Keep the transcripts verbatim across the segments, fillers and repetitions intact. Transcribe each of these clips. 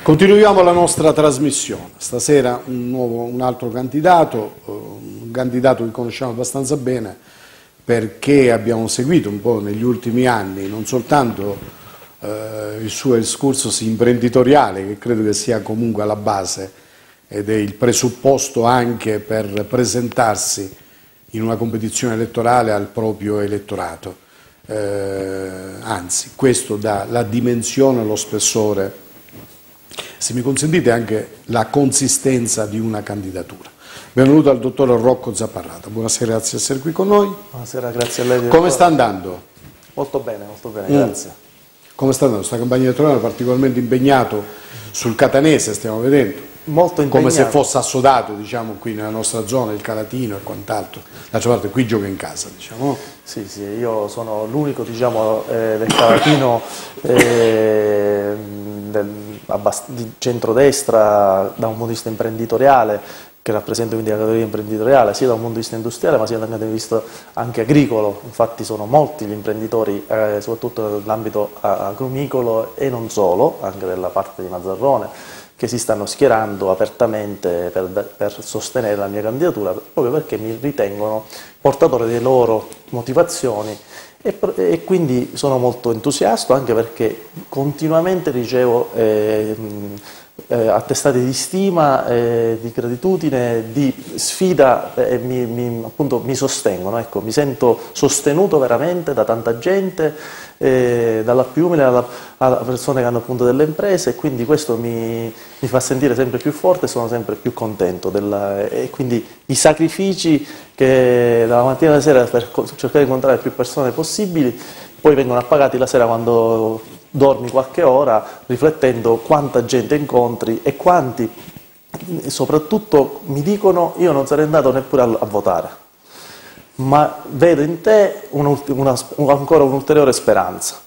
Continuiamo la nostra trasmissione. Stasera un, nuovo, un altro candidato, un candidato che conosciamo abbastanza bene perché abbiamo seguito un po' negli ultimi anni non soltanto eh, il suo excursus imprenditoriale, che credo che sia comunque alla base ed è il presupposto anche per presentarsi in una competizione elettorale al proprio elettorato, eh, anzi questo dà la dimensione, lo spessore, se mi consentite anche la consistenza di una candidatura. Benvenuto al dottor Rocco Zapparrata, buonasera, grazie di essere qui con noi. Buonasera, grazie a lei. Direttore. Come sta andando? Molto bene, molto bene, mm. grazie. Come sta andando? Questa campagna elettorale è particolarmente impegnato sul catanese, stiamo vedendo. Molto impegnato. Come se fosse assodato, diciamo, qui nella nostra zona, il Calatino e quant'altro. D'altra parte qui gioca in casa, diciamo. Sì, sì, io sono l'unico, diciamo, eh, del Calatino eh, del, di centrodestra da un punto di vista imprenditoriale, che rappresenta quindi la categoria imprenditoriale sia da un punto di vista industriale ma sia da un punto di vista anche agricolo. Infatti sono molti gli imprenditori, eh, soprattutto nell'ambito agrumicolo e non solo, anche della parte di Mazzarrone, che si stanno schierando apertamente per, per sostenere la mia candidatura, proprio perché mi ritengono portatore delle loro motivazioni e, e quindi sono molto entusiasta, anche perché continuamente ricevo eh, eh, attestati di stima, eh, di gratitudine, di sfida e eh, mi, mi, appunto, mi sostengono. Ecco, mi sento sostenuto veramente da tanta gente, Eh, dalla più umile alla, alla persone che hanno appunto delle imprese, e quindi questo mi, mi fa sentire sempre più forte e sono sempre più contento della, e quindi i sacrifici che dalla mattina alla sera per cercare di incontrare più persone possibili poi vengono appagati la sera quando dormi qualche ora, riflettendo quanta gente incontri e quanti soprattutto mi dicono: io non sarei andato neppure a, a votare, ma vedo in te una, una, ancora un'ulteriore speranza.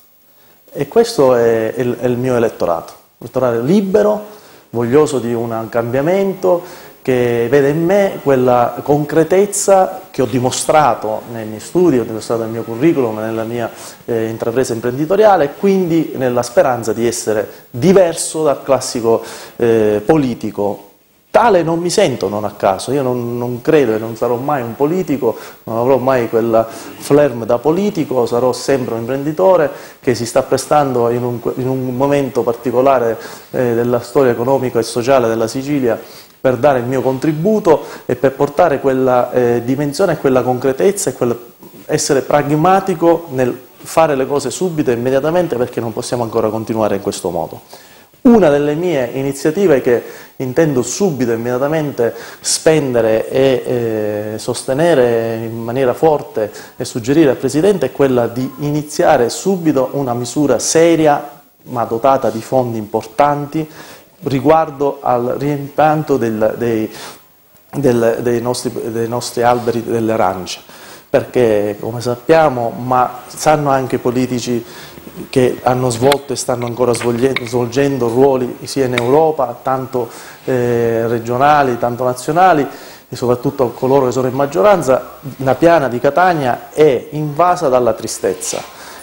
E questo è il, è il mio elettorato, un elettorato libero, voglioso di un cambiamento, che vede in me quella concretezza che ho dimostrato nei miei studi, ho dimostrato nel mio curriculum, nella mia eh, intrapresa imprenditoriale, e quindi nella speranza di essere diverso dal classico eh, politico. Tale non mi sento, non a caso, io non, non credo e non sarò mai un politico, non avrò mai quella flerm da politico, sarò sempre un imprenditore che si sta prestando in un, in un momento particolare eh, della storia economica e sociale della Sicilia per dare il mio contributo e per portare quella eh, dimensione e quella concretezza e quella, essere pragmatico nel fare le cose subito e immediatamente, perché non possiamo ancora continuare in questo modo. Una delle mie iniziative che intendo subito, immediatamente spendere e eh, sostenere in maniera forte e suggerire al Presidente è quella di iniziare subito una misura seria ma dotata di fondi importanti riguardo al reimpianto del, dei, del, dei, nostri, dei nostri alberi delle arance, perché come sappiamo, ma sanno anche i politici che hanno svolto e stanno ancora svolgendo ruoli sia in Europa, tanto eh, regionali, tanto nazionali, e soprattutto coloro che sono in maggioranza, la piana di Catania è invasa dalla tristezza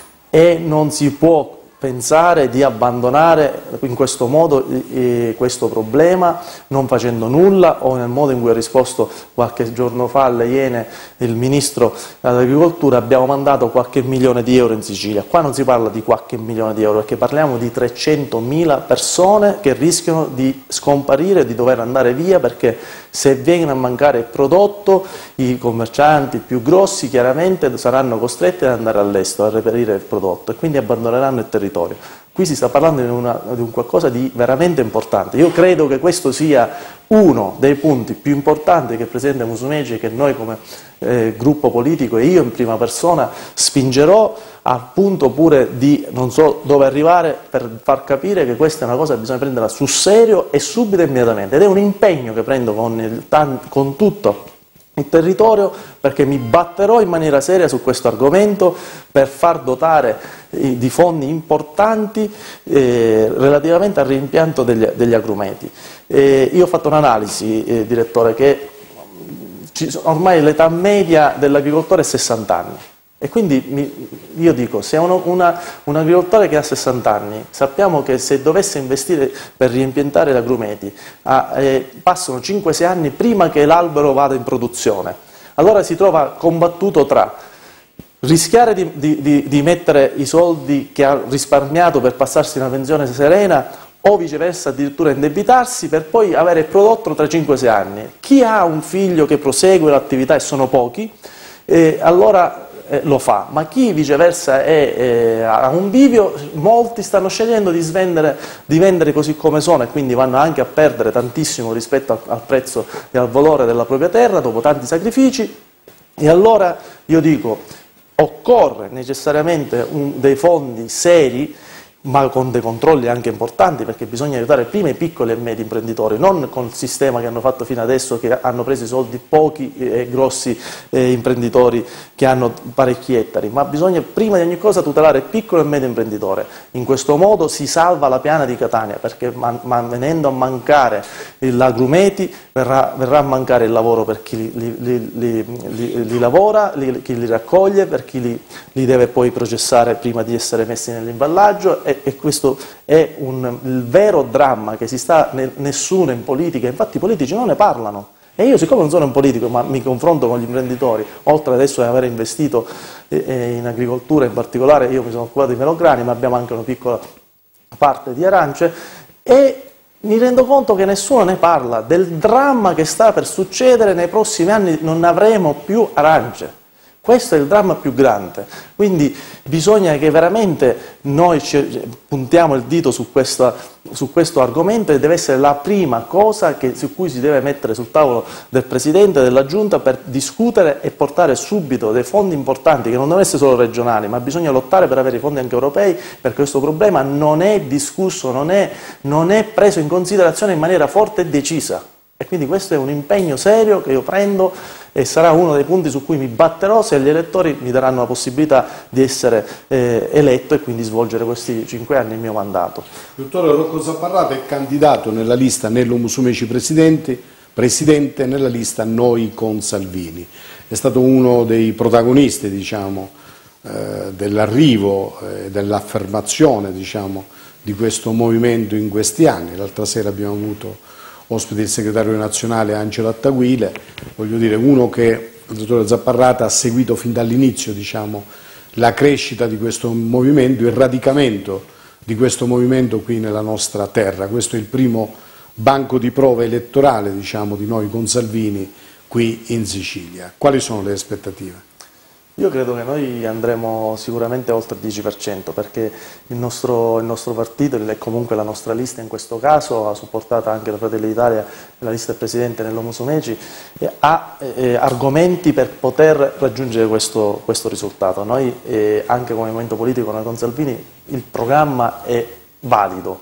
e non si può pensare di abbandonare in questo modo eh, questo problema non facendo nulla, o nel modo in cui ha risposto qualche giorno fa alle Iene il Ministro dell'Agricoltura: abbiamo mandato qualche milione di euro in Sicilia. Qua non si parla di qualche milione di euro, perché parliamo di trecentomila persone che rischiano di scomparire, di dover andare via, perché se viene a mancare il prodotto i commercianti più grossi chiaramente saranno costretti ad andare all'estero a reperire il prodotto e quindi abbandoneranno il territorio. Qui si sta parlando di, una, di un qualcosa di veramente importante. Io credo che questo sia uno dei punti più importanti che il Presidente Musumeci e che noi come eh, gruppo politico e io in prima persona spingerò, al punto pure di non so dove arrivare, per far capire che questa è una cosa che bisogna prenderla sul serio e subito e immediatamente, ed è un impegno che prendo con, il, con tutto il territorio, perché mi batterò in maniera seria su questo argomento per far dotare eh, di fondi importanti eh, relativamente al reimpianto degli, degli agrumeti. Eh, io ho fatto un'analisi, eh, direttore, che ci, ormai l'età media dell'agricoltore è sessanta anni. E quindi mi, io dico, se uno, una, un agricoltore che ha sessanta anni, sappiamo che se dovesse investire per riambientare gli agrumeti, ah, eh, passano cinque sei anni prima che l'albero vada in produzione. Allora si trova combattuto tra rischiare di, di, di, di mettere i soldi che ha risparmiato per passarsi una pensione serena o viceversa addirittura indebitarsi per poi avere il prodotto tra cinque sei anni. Chi ha un figlio che prosegue l'attività, e sono pochi, eh, allora eh, lo fa, ma chi viceversa è, eh, ha un bivio, molti stanno scegliendo di, svendere, di vendere così come sono e quindi vanno anche a perdere tantissimo rispetto al, al prezzo e al valore della propria terra dopo tanti sacrifici. E allora io dico, occorre necessariamente un, dei fondi seri, ma con dei controlli anche importanti, perché bisogna aiutare prima i piccoli e medi imprenditori, non con il sistema che hanno fatto fino adesso, che hanno preso i soldi pochi e grossi eh, imprenditori che hanno parecchi ettari, ma bisogna prima di ogni cosa tutelare il piccolo e medio imprenditore. In questo modo si salva la piana di Catania, perché man, man, venendo a mancare l'agrumeti verrà, verrà a mancare il lavoro per chi li, li, li, li, li lavora, li, chi li raccoglie, per chi li, li deve poi processare prima di essere messi nell'imballaggio. E, e questo è un, il vero dramma che si sta, ne, nessuno in politica, infatti i politici non ne parlano. E io, siccome non sono un politico, ma mi confronto con gli imprenditori, oltre adesso ad aver investito eh, in agricoltura in particolare, io mi sono occupato di melograni, ma abbiamo anche una piccola parte di arance, e mi rendo conto che nessuno ne parla del dramma che sta per succedere nei prossimi anni. Non avremo più arance. Questo è il dramma più grande, quindi bisogna che veramente noi puntiamo il dito su, questa, su questo argomento, e deve essere la prima cosa che, su cui si deve mettere sul tavolo del Presidente della Giunta per discutere e portare subito dei fondi importanti, che non devono essere solo regionali, ma bisogna lottare per avere i fondi anche europei, perché questo problema non è discusso, non è, non è preso in considerazione in maniera forte e decisa. E quindi questo è un impegno serio che io prendo e sarà uno dei punti su cui mi batterò se gli elettori mi daranno la possibilità di essere eh, eletto e quindi svolgere questi cinque anni il mio mandato. Dottore Rocco Zapparrata è candidato nella lista Nello Musumeci Presidente, Presidente nella lista Noi con Salvini. È stato uno dei protagonisti, diciamo, eh, dell'arrivo e eh, dell'affermazione, diciamo, di questo movimento in questi anni. L'altra sera abbiamo avuto ospite il segretario nazionale Angelo Attaguile, voglio dire, uno che, il dottore Zapparrata, ha seguito fin dall'inizio, diciamo, la crescita di questo movimento, il radicamento di questo movimento qui nella nostra terra. Questo è il primo banco di prova elettorale, diciamo, di Noi con Salvini qui in Sicilia. Quali sono le aspettative? Io credo che noi andremo sicuramente oltre il dieci per cento, perché il nostro, il nostro partito e comunque la nostra lista in questo caso, ha supportata anche da Fratelli d'Italia, la lista del Presidente Nello Musumeci, eh, ha eh, argomenti per poter raggiungere questo, questo risultato. Noi eh, anche come movimento politico, Noi con Salvini, il programma è valido.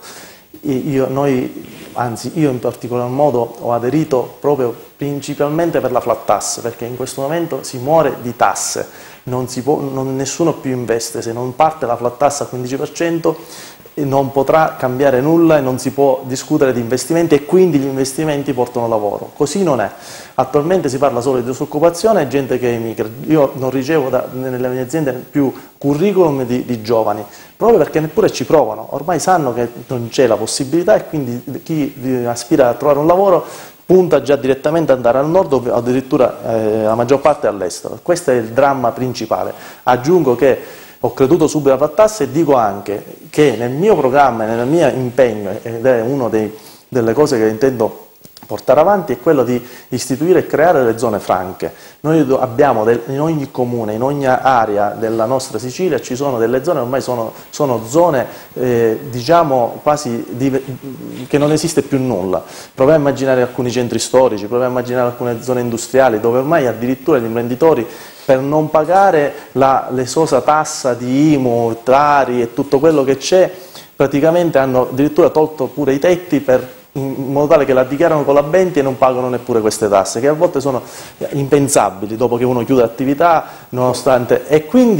Io, noi, anzi io in particolar modo ho aderito proprio principalmente per la flat tax, perché in questo momento si muore di tasse, non si può, non, nessuno più investe, se non parte la flat tax al quindici per cento non potrà cambiare nulla e non si può discutere di investimenti, e quindi gli investimenti portano lavoro. Così non è. Attualmente si parla solo di disoccupazione e gente che emigra. Io non ricevo da, nelle mie aziende più curriculum di, di giovani, proprio perché neppure ci provano. Ormai sanno che non c'è la possibilità, e quindi chi aspira a trovare un lavoro punta già direttamente ad andare al nord, o addirittura eh, la maggior parte all'estero. Questo è il dramma principale. Aggiungo che ho creduto subito alla flat tax, e dico anche che nel mio programma e nel mio impegno, ed è una delle cose che intendo portare avanti, è quello di istituire e creare delle zone franche. Noi abbiamo del, in ogni comune, in ogni area della nostra Sicilia ci sono delle zone, ormai sono, sono zone eh, diciamo quasi di, che non esiste più nulla. Proviamo a immaginare alcuni centri storici, proviamo a immaginare alcune zone industriali dove ormai addirittura gli imprenditori, per non pagare l'esosa tassa di I M U, Tari e tutto quello che c'è, praticamente hanno addirittura tolto pure i tetti per, in modo tale che la dichiarano con la Benti e non pagano neppure queste tasse, che a volte sono impensabili dopo che uno chiude l'attività, nonostante. E quindi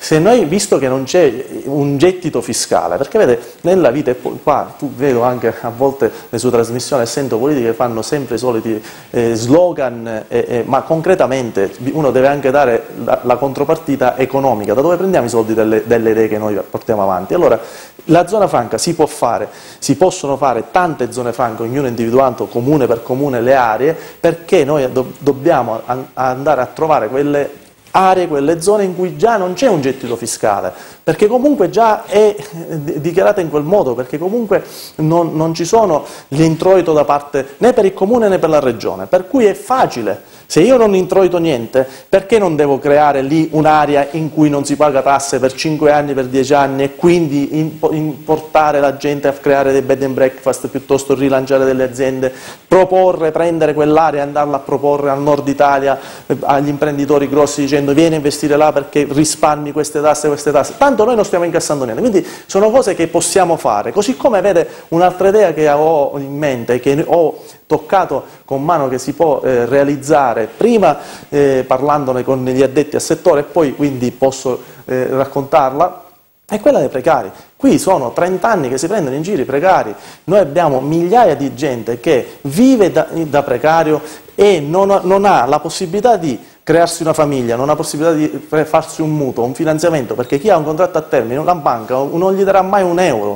Se noi, visto che non c'è un gettito fiscale, perché vede, nella vita, e poi qua tu vedo anche a volte le sue trasmissioni e sento politiche che fanno sempre i soliti eh, slogan, eh, eh, ma concretamente uno deve anche dare la, la contropartita economica, da dove prendiamo i soldi delle, delle idee che noi portiamo avanti. Allora, la zona franca si può fare, si possono fare tante zone franche, ognuno individuando comune per comune le aree, perché noi do, dobbiamo an andare a trovare quelle aree, quelle zone in cui già non c'è un gettito fiscale, perché comunque già è dichiarata in quel modo, perché comunque non, non ci sono l'introito da parte né per il comune né per la regione, per cui è facile. Se io non introito niente, perché non devo creare lì un'area in cui non si paga tasse per cinque anni, per dieci anni e quindi importare la gente a creare dei bed and breakfast piuttosto rilanciare delle aziende, proporre, prendere quell'area e andarla a proporre al nord Italia agli imprenditori grossi dicendo vieni a investire là perché risparmi queste tasse, queste tasse. Tanto noi non stiamo incassando niente, quindi sono cose che possiamo fare. Così come vede un'altra idea che ho in mente, che ho toccato con mano, che si può eh, realizzare, prima eh, parlandone con gli addetti al settore e poi quindi posso eh, raccontarla, è quella dei precari. Qui sono trenta anni che si prendono in giro i precari, noi abbiamo migliaia di gente che vive da, da precario e non, non ha la possibilità di crearsi una famiglia, non ha possibilità di farsi un mutuo, un finanziamento, perché chi ha un contratto a termine, una banca non gli darà mai un euro.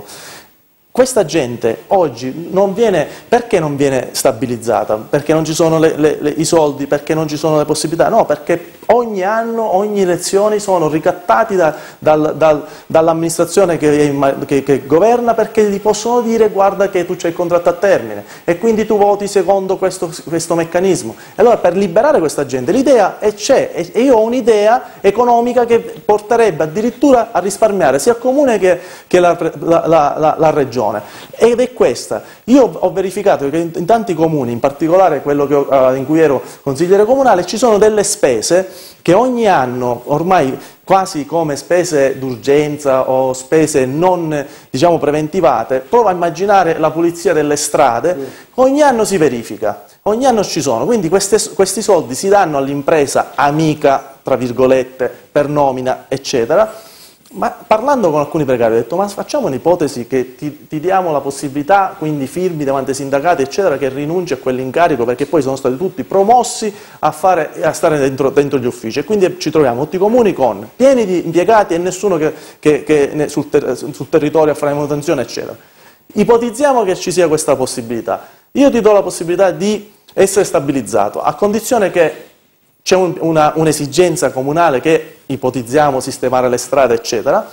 Questa gente oggi non viene, perché non viene stabilizzata? Perché non ci sono le, le, le, i soldi, perché non ci sono le possibilità? No, perché ogni anno, ogni elezione sono ricattati da, dal, dal, dall'amministrazione che, che, che governa, perché gli possono dire guarda che tu c'hai il contratto a termine e quindi tu voti secondo questo, questo meccanismo. E allora per liberare questa gente l'idea c'è, e io ho un'idea economica che porterebbe addirittura a risparmiare sia il comune che, che la, la, la, la regione. Ed è questa. Io ho verificato che in tanti comuni, in particolare quello che ho, in cui ero consigliere comunale, ci sono delle spese che ogni anno, ormai quasi come spese d'urgenza o spese non, diciamo, preventivate, prova a immaginare la pulizia delle strade, ogni anno si verifica, ogni anno ci sono, quindi queste, questi soldi si danno all'impresa amica, tra virgolette, per nomina, eccetera. Ma parlando con alcuni precari ho detto ma facciamo un'ipotesi che ti, ti diamo la possibilità, quindi firmi davanti ai sindacati eccetera, che rinunci a quell'incarico perché poi sono stati tutti promossi a, fare, a stare dentro, dentro gli uffici e quindi ci troviamo tutti i comuni con pieni di impiegati e nessuno che, che, che sul, ter, sul territorio a fare manutenzione eccetera. Ipotizziamo che ci sia questa possibilità, io ti do la possibilità di essere stabilizzato a condizione che c'è un, un'esigenza comunale che ipotizziamo sistemare le strade eccetera,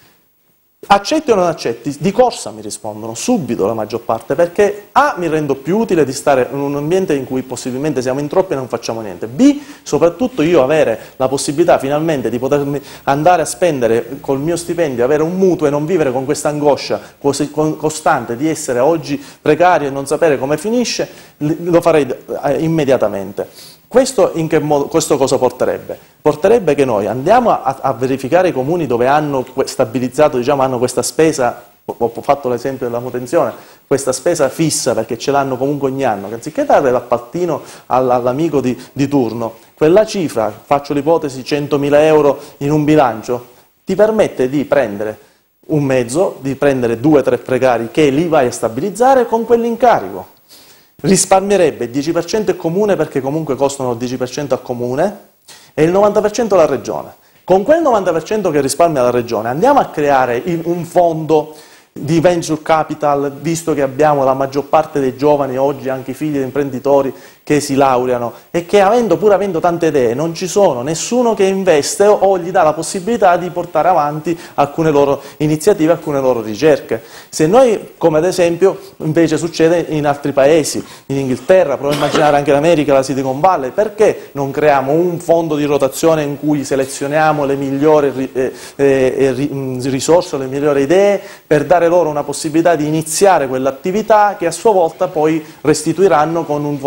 accetti o non accetti? Di corsa mi rispondono, subito la maggior parte, perché A, mi rendo più utile di stare in un ambiente in cui possibilmente siamo in troppi e non facciamo niente, B, soprattutto io avere la possibilità finalmente di potermi andare a spendere col mio stipendio, avere un mutuo e non vivere con questa angoscia costante di essere oggi precario e non sapere come finisce, lo farei immediatamente. Questo, in che modo, questo cosa porterebbe? Porterebbe che noi andiamo a, a verificare i comuni dove hanno stabilizzato, diciamo, hanno questa spesa, ho fatto l'esempio della manutenzione, questa spesa fissa perché ce l'hanno comunque ogni anno, che anziché dare l'appaltino all'amico di, di turno, quella cifra, faccio l'ipotesi centomila euro in un bilancio, ti permette di prendere un mezzo, di prendere due o tre precari che li vai a stabilizzare con quell'incarico. Risparmierebbe il dieci per cento il comune perché comunque costano il dieci per cento al comune e il novanta per cento alla regione. Con quel novanta per cento che risparmia la regione andiamo a creare un fondo di venture capital, visto che abbiamo la maggior parte dei giovani oggi, anche i figli di imprenditori che si laureano e che avendo, pur avendo tante idee non ci sono nessuno che investe o, o gli dà la possibilità di portare avanti alcune loro iniziative, alcune loro ricerche. Se noi, come ad esempio invece succede in altri paesi, in Inghilterra, provo a immaginare anche l'America, la Silicon Valley, perché non creiamo un fondo di rotazione in cui selezioniamo le migliori eh, eh, risorse, le migliori idee per dare loro una possibilità di iniziare quell'attività che a sua volta poi restituiranno con un fondo, perché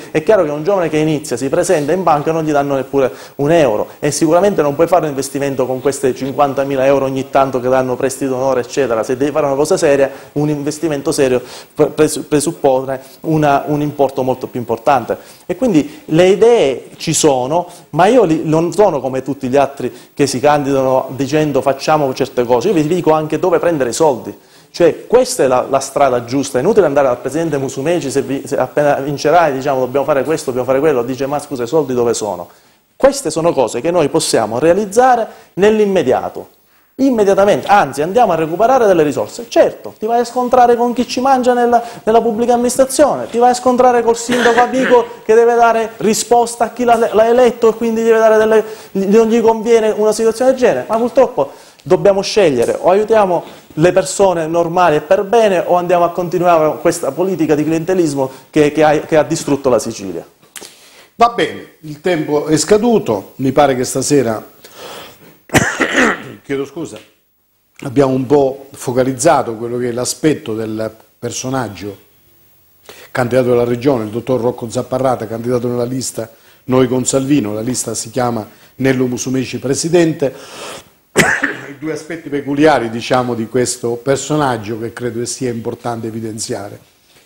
è chiaro che un giovane che inizia, si presenta in banca e non gli danno neppure un euro, e sicuramente non puoi fare un investimento con queste cinquantamila euro ogni tanto che danno prestito d'onore eccetera. Se devi fare una cosa seria, un investimento serio presuppone una, un importo molto più importante. E quindi le idee ci sono, ma io li, non sono come tutti gli altri che si candidano dicendo facciamo certe cose, io vi dico anche dove prendere i soldi. Cioè questa è la, la strada giusta, è inutile andare al presidente Musumeci, se, vi, se appena vincerai diciamo dobbiamo fare questo, dobbiamo fare quello, dice ma scusa i soldi dove sono? Queste sono cose che noi possiamo realizzare nell'immediato, immediatamente, anzi andiamo a recuperare delle risorse. Certo, ti vai a scontrare con chi ci mangia nella, nella pubblica amministrazione, ti vai a scontrare col sindaco amico che deve dare risposta a chi l'ha eletto e quindi deve dare delle, non gli conviene una situazione del genere, ma purtroppo dobbiamo scegliere, o aiutiamo le persone normali e per bene o andiamo a continuare questa politica di clientelismo che, che, ha, che ha distrutto la Sicilia. Va bene, il tempo è scaduto, mi pare che stasera, chiedo scusa, abbiamo un po' focalizzato quello che è l'aspetto del personaggio candidato della regione, il dottor Rocco Zapparrata, candidato nella lista Noi con Salvino, la lista si chiama Nello Musumeci presidente. I due aspetti peculiari, diciamo, di questo personaggio che credo sia importante evidenziare: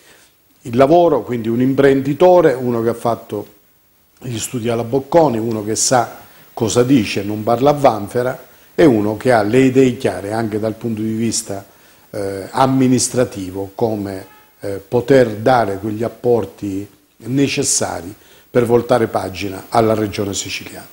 il lavoro, quindi un imprenditore, uno che ha fatto gli studi alla Bocconi, uno che sa cosa dice, non parla a vanvera, e uno che ha le idee chiare anche dal punto di vista eh, amministrativo, come eh, poter dare quegli apporti necessari per voltare pagina alla regione siciliana.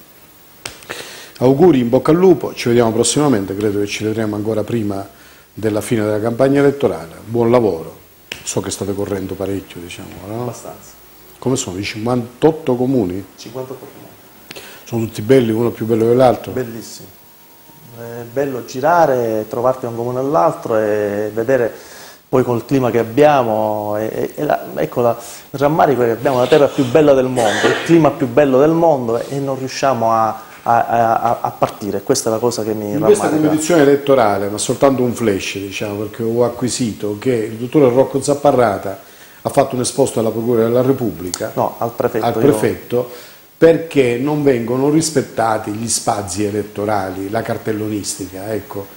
Auguri, in bocca al lupo, ci vediamo prossimamente, credo che ci vedremo ancora prima della fine della campagna elettorale. Buon lavoro, so che state correndo parecchio, diciamo, no? Abbastanza. Come sono? I cinquantotto comuni? cinquantotto comuni. Sono tutti belli, uno più bello dell'altro? Bellissimo. È bello girare, trovarti da un comune all'altro e vedere poi col clima che abbiamo, e, e la, ecco la, il rammarico è che abbiamo la terra più bella del mondo, il clima più bello del mondo e non riusciamo a A, a, a partire. Questa è la cosa che mi rammarica. In questa competizione elettorale, ma soltanto un flash, diciamo, perché ho acquisito che il dottore Rocco Zapparrata ha fatto un esposto alla Procura della Repubblica, no, al prefetto, al prefetto io... perché non vengono rispettati gli spazi elettorali, la cartellonistica, ecco.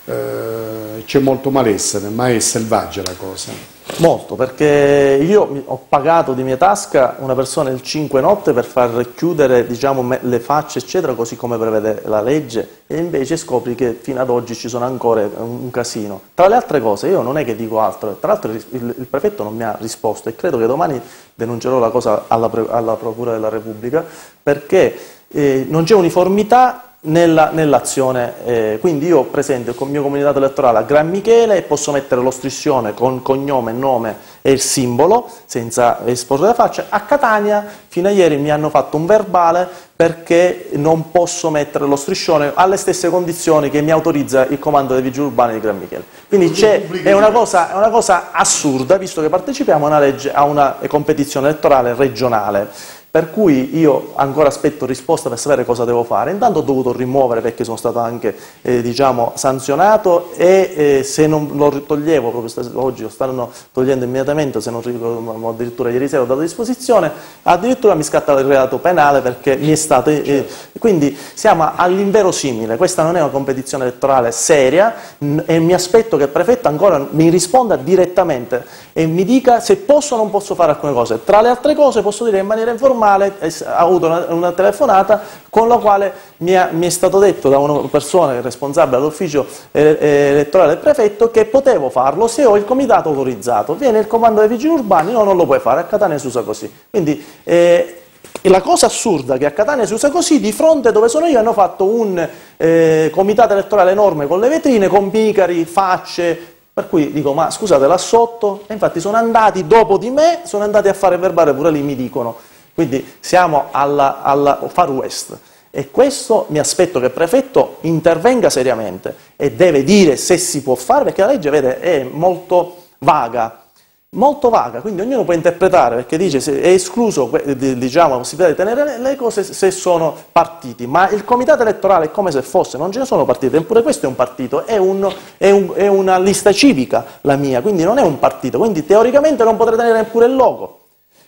Eh, c'è molto malessere, ma è selvaggia la cosa. Molto, perché io ho pagato di mia tasca una persona il cinque notte per far chiudere, diciamo, le facce eccetera, così come prevede la legge, e invece scopri che fino ad oggi ci sono ancora un casino. Tra le altre cose, io non è che dico altro, tra l'altro il, il prefetto non mi ha risposto e credo che domani denuncerò la cosa alla, alla Procura della Repubblica, perché eh, non c'è uniformità nell'azione, eh, quindi io presento il mio comunicato elettorale a Gran Michele e posso mettere lo striscione con cognome, nome e il simbolo senza esporre la faccia. A Catania fino a ieri mi hanno fatto un verbale perché non posso mettere lo striscione alle stesse condizioni che mi autorizza il comando dei vigili urbani di Gran Michele. Quindi c'è, è, una cosa, è una cosa assurda, visto che partecipiamo a una, legge, a una competizione elettorale regionale. Per cui io ancora aspetto risposta per sapere cosa devo fare. Intanto ho dovuto rimuovere, perché sono stato anche eh, diciamo, sanzionato, e eh, se non lo toglievo, proprio oggi lo stanno togliendo immediatamente, se non ricordo, addirittura ieri sera ho dato a disposizione, addirittura mi scatta il reato penale perché mi è stato... Eh, quindi siamo all'inverosimile, questa non è una competizione elettorale seria e mi aspetto che il prefetto ancora mi risponda direttamente e mi dica se posso o non posso fare alcune cose. Tra le altre cose posso dire in maniera informale, ha avuto una, una telefonata con la quale mi, ha, mi è stato detto da una persona responsabile all'ufficio elettorale del prefetto che potevo farlo se ho il comitato autorizzato. Viene il comando dei vigili urbani, no, non lo puoi fare, a Catania si usa così. Quindi eh, la cosa assurda è che a Catania si usa così, di fronte dove sono io hanno fatto un eh, comitato elettorale enorme con le vetrine, con bicari, facce. Per cui dico, ma scusate, là sotto, e infatti sono andati dopo di me, sono andati a fare verbale, pure lì mi dicono. Quindi siamo alla, alla Far West. E questo mi aspetto che il prefetto intervenga seriamente e deve dire se si può fare, perché la legge, vede, è molto vaga. Molto vaga, quindi ognuno può interpretare, perché dice se è escluso, diciamo, la possibilità di tenere le cose se sono partiti, ma il comitato elettorale è come se fosse, non ce ne sono partiti, eppure questo è un partito, è, un, è, un, è una lista civica la mia, quindi non è un partito, quindi teoricamente non potrei tenere neppure il logo.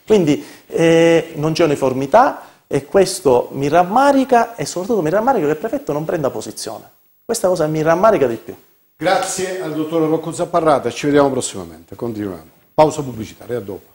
Quindi eh, non c'è uniformità e questo mi rammarica e soprattutto mi rammarica che il prefetto non prenda posizione. Questa cosa mi rammarica di più. Grazie al dottor Rocco Zapparrata, ci vediamo prossimamente, continuiamo. Pausa pubblicitaria, a dopo.